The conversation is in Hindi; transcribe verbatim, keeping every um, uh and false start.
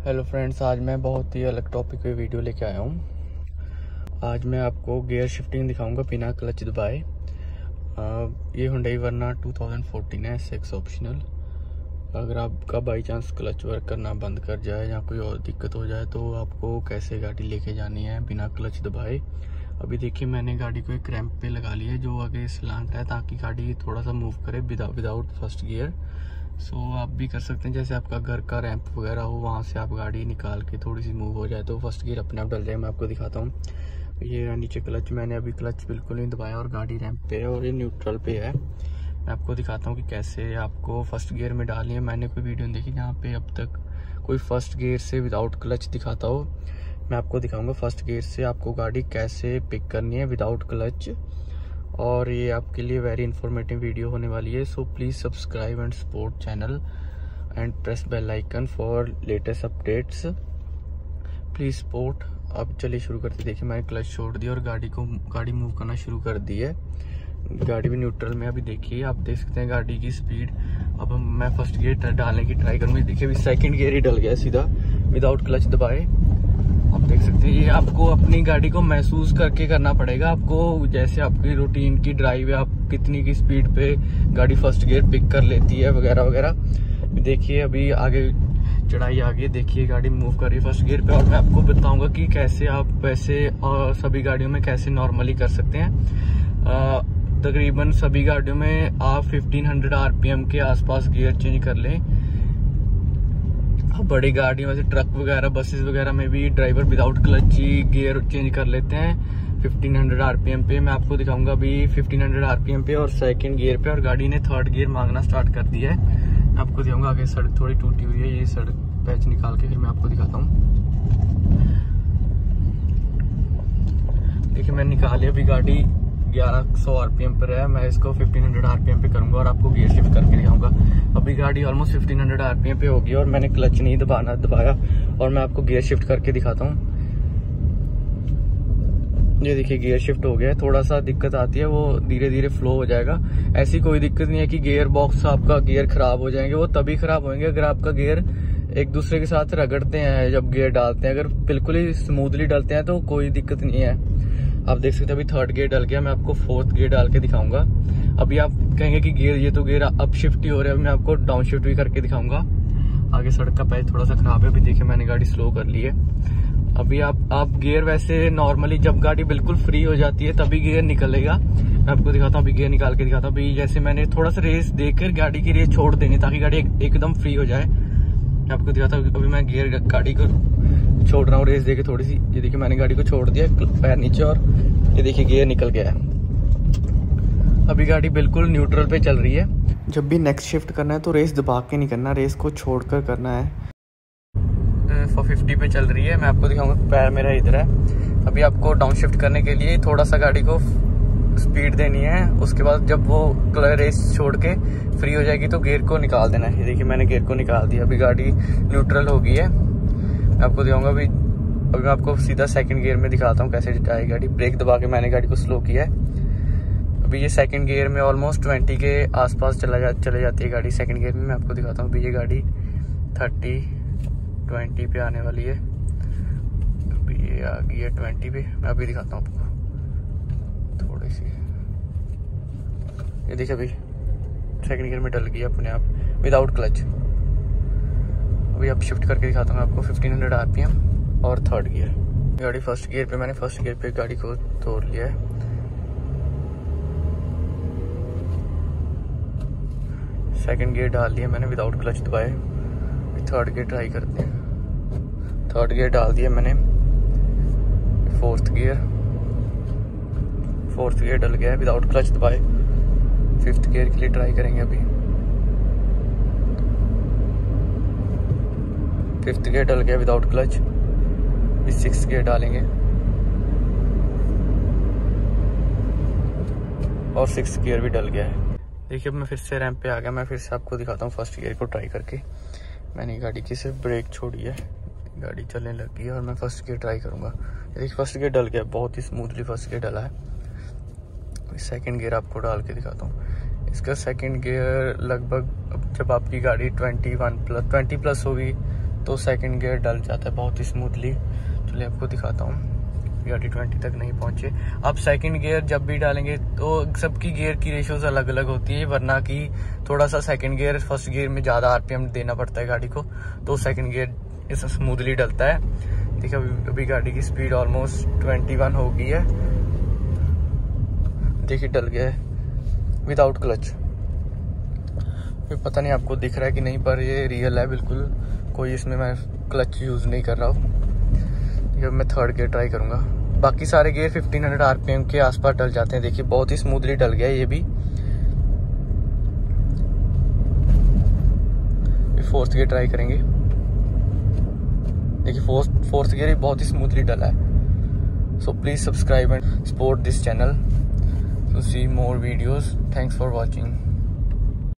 हेलो फ्रेंड्स, आज मैं बहुत ही अलग टॉपिक पे वीडियो लेके आया हूँ। आज मैं आपको गियर शिफ्टिंग दिखाऊंगा बिना क्लच दबाए। ये Hyundai Verna two thousand fourteen है, सिक्स ऑप्शनल। अगर आपका बाई चांस क्लच वर्क करना बंद कर जाए या कोई और दिक्कत हो जाए तो आपको कैसे गाड़ी लेके जानी है बिना क्लच दबाए। अभी देखिए, मैंने गाड़ी को एक रैंप पे लगा लिया है जो आगे स्लांट है, ताकि गाड़ी थोड़ा सा मूव करे without first gear. So so, आप भी कर सकते हैं, जैसे आपका घर का रैंप वगैरह हो, वहाँ से आप गाड़ी निकाल के थोड़ी सी मूव हो जाए तो फर्स्ट गियर अपने आप डल जाए। मैं आपको दिखाता हूँ। ये नीचे क्लच, मैंने अभी क्लच बिल्कुल नहीं दबाया और गाड़ी रैंप पे है और ये न्यूट्रल पे है। मैं आपको दिखाता हूँ कि कैसे आपको फर्स्ट गियर में डालनी है। मैंने कोई वीडियो नहीं देखी जहाँ पे अब तक कोई फर्स्ट गियर से विदाउट क्लच दिखाता हो। मैं आपको दिखाऊँगा फर्स्ट गियर से आपको गाड़ी कैसे पिक करनी है विदाउट क्लच, और ये आपके लिए वेरी इंफॉर्मेटिव वीडियो होने वाली है। So please subscribe and support channel and press bell icon for latest updates. Please support. अब चलिए शुरू करते। देखिए, मैंने क्लच छोड़ दिया और गाड़ी को गाड़ी मूव करना शुरू कर दी है। गाड़ी भी न्यूट्रल में। अभी देखिए, आप देख सकते हैं गाड़ी की स्पीड। अब मैं फर्स्ट गियर डालने की ट्राई करूँगी। देखिए, अभी सेकेंड गियर ही डल गया सीधा विदाउट क्लच दबाए। आप देख सकते हैं, ये आपको अपनी गाड़ी को महसूस करके करना पड़ेगा। आपको जैसे आपकी रूटीन की ड्राइव है, आप कितनी की स्पीड पे गाड़ी फर्स्ट गियर पिक कर लेती है वगैरह वगैरह। देखिए, अभी आगे चढ़ाई आगे देखिए गाड़ी मूव कर रही है फर्स्ट गियर पे, और मैं आपको बताऊंगा कि कैसे आप वैसे और सभी गाड़ियों में कैसे नॉर्मली कर सकते हैं। तकरीबन सभी गाड़ियों में आप फिफ्टीन हंड्रेड आरपीएम के आसपास गियर चेंज कर लें। बड़ी गाड़ियों में, ट्रक वगैरह, बसेस वगैरह में भी ड्राइवर विदाउट क्लच ही गियर चेंज कर लेते हैं फिफ्टीन हंड्रेड आरपीएम पे। मैं आपको दिखाऊंगा अभी फिफ्टीन हंड्रेड आरपीएम पे और सेकंड गियर पे, और गाड़ी ने थर्ड गियर मांगना स्टार्ट कर दिया है। मैं आपको दिखाऊंगा। आगे सड़क थोड़ी टूटी हुई है, ये सड़क पैच निकाल के फिर मैं आपको दिखाता हूँ। देखिए, मैंने निकाल लिया। अभी गाड़ी ग्यारह सौ आरपीएम पर है। मैं इसको फिफ्टीन हंड्रेड आरपीएम पे करूंगा और आपको गियर शिफ्ट करके दिखाऊंगा। अभी गाड़ी ऑलमोस्ट फिफ्टीन हंड्रेड आरपीएम पे होगी और मैंने क्लच नहीं दबाना दबाया और मैं आपको गियर शिफ्ट करके दिखाता हूँ। ये देखिए, गियर शिफ्ट हो गया है। थोड़ा सा दिक्कत आती है, वो धीरे धीरे फ्लो हो जाएगा। ऐसी कोई दिक्कत नहीं है कि गियर बॉक्स आपका गियर खराब हो जाएंगे। वो तभी खराब होंगे अगर आपका गियर एक दूसरे के साथ रगड़ते हैं जब गियर डालते हैं। अगर बिल्कुल ही स्मूथली डलते हैं तो कोई दिक्कत नहीं है। आप देख सकते हैं, अभी थर्ड गियर डल गया। मैं आपको फोर्थ गियर डाल के दिखाऊंगा। अभी आप कहेंगे कि गियर ये तो गियर अप शिफ्ट ही हो रहा है। मैं आपको डाउन शिफ्ट भी करके दिखाऊंगा। आगे सड़क का पैच थोड़ा सा खराब है। अभी देखिए, मैंने गाड़ी स्लो कर ली है। अभी आप आप गियर वैसे नॉर्मली जब गाड़ी बिल्कुल फ्री हो जाती है तभी गियर निकलेगा। मैं आपको दिखाता हूँ, अभी गियर निकाल के दिखाता हूँ। अभी जैसे मैंने थोड़ा सा रेस देकर गाड़ी की रेस छोड़ देनी ताकि गाड़ी एक, एकदम फ्री हो जाए। मैं आपको दिखाता हूँ। अभी मैं गियर गाड़ी को छोड़ रहा हूँ रेस देके थोड़ी सी। ये देखिए, मैंने गाड़ी को छोड़ दिया पैर नीचे और ये देखिए गियर निकल गया है। अभी गाड़ी बिल्कुल न्यूट्रल पे चल रही है। जब भी नेक्स्ट शिफ्ट करना है तो रेस दबा के नहीं करना, रेस को छोड़कर करना है। फोर फिफ्टी पे चल रही है। मैं आपको दिखाऊंगा, पैर मेरा इधर है। अभी आपको डाउन शिफ्ट करने के लिए थोड़ा सा गाड़ी को स्पीड देनी है। उसके बाद जब वो रेस छोड़ के फ्री हो जाएगी तो गियर को निकाल देना है। ये देखिए, मैंने गियर को निकाल दिया। अभी गाड़ी न्यूट्रल हो गई है। मैं आपको दिखाऊंगा। अभी अभी मैं आपको सीधा सेकंड गियर में दिखाता हूँ कैसे जाए गाड़ी। ब्रेक दबा के मैंने गाड़ी को स्लो किया है। अभी ये सेकंड गियर में ऑलमोस्ट ट्वेंटी के आसपास चला जा चले जाती है गाड़ी सेकंड गियर में। मैं आपको दिखाता हूँ। अभी ये गाड़ी थर्टी ट्वेंटी पे आने वाली है। अभी ये आ गई है ट्वेंटी पे। मैं अभी दिखाता हूँ आपको थोड़ी सी। ये देखिए, अभी सेकंड गियर में डल गई अपने आप विदाउट क्लच। अभी अब शिफ्ट करके दिखाता हूँ आपको फिफ्टीन हंड्रेड आरपीएम और थर्ड गियर। गाड़ी फर्स्ट गियर पे, मैंने फर्स्ट गियर पे गाड़ी को तोड़ लिया है। सेकंड गियर डाल लिया मैंने विदाउट क्लच दबाए। थर्ड गियर ट्राई करते हैं। थर्ड गियर डाल दिया मैंने। फोर्थ गियर फोर्थ गियर डल गया है विदाउट क्लच दबाए। फिफ्थ गियर के लिए ट्राई करेंगे। अभी फिफ्थ गियर डल गया विदाउट क्लच। अभी सिक्स्थ गियर डालेंगे और सिक्स्थ गियर भी डल गया है। देखिए, अब मैं फिर से रैंप पे आ गया। मैं फिर से आपको दिखाता हूँ फर्स्ट गियर को ट्राई करके। मैंने गाड़ी की सिर्फ ब्रेक छोड़ी है, गाड़ी चलने लग गई है और मैं फर्स्ट गियर ट्राई करूँगा। देखिए, फर्स्ट गियर डल गया, बहुत ही स्मूथली फर्स्ट गियर डला है। सेकंड गियर आपको डाल के दिखाता हूँ। इसका सेकंड गियर लगभग जब आपकी गाड़ी twenty one plus twenty plus होगी तो सेकंड गियर डल जाता है बहुत ही स्मूथली। चलिए आपको दिखाता हूँ। गाड़ी ट्वेंटी तक नहीं पहुंचे। अब सेकंड गियर जब भी डालेंगे तो सबकी गियर की रेशियोज अलग अलग होती है, वरना कि थोड़ा सा सेकंड गियर फर्स्ट गियर में ज़्यादा आरपीएम देना पड़ता है गाड़ी को, तो सेकंड गियर इस स्मूथली डलता है। देखिए अभी अभी गाड़ी की स्पीड ऑलमोस्ट ट्वेंटी वन हो गई है। देखिए डल गया है विदाउट क्लच। फिर पता नहीं आपको दिख रहा है कि नहीं, पर ये रियल है बिल्कुल, कोई इसमें मैं क्लच यूज़ नहीं कर रहा हूँ। ये मैं थर्ड गियर ट्राई करूँगा। बाकी सारे गियर फिफ्टीन हंड्रेड आरपीएम के आसपास डल जाते हैं। देखिए बहुत ही स्मूथली डल गया है ये भी। फोर्थ गियर ट्राई करेंगे। देखिए फोर्थ फोर्थ गियर बहुत ही स्मूथली डला है। So please subscribe and support this channel to see more videos. Thanks for watching.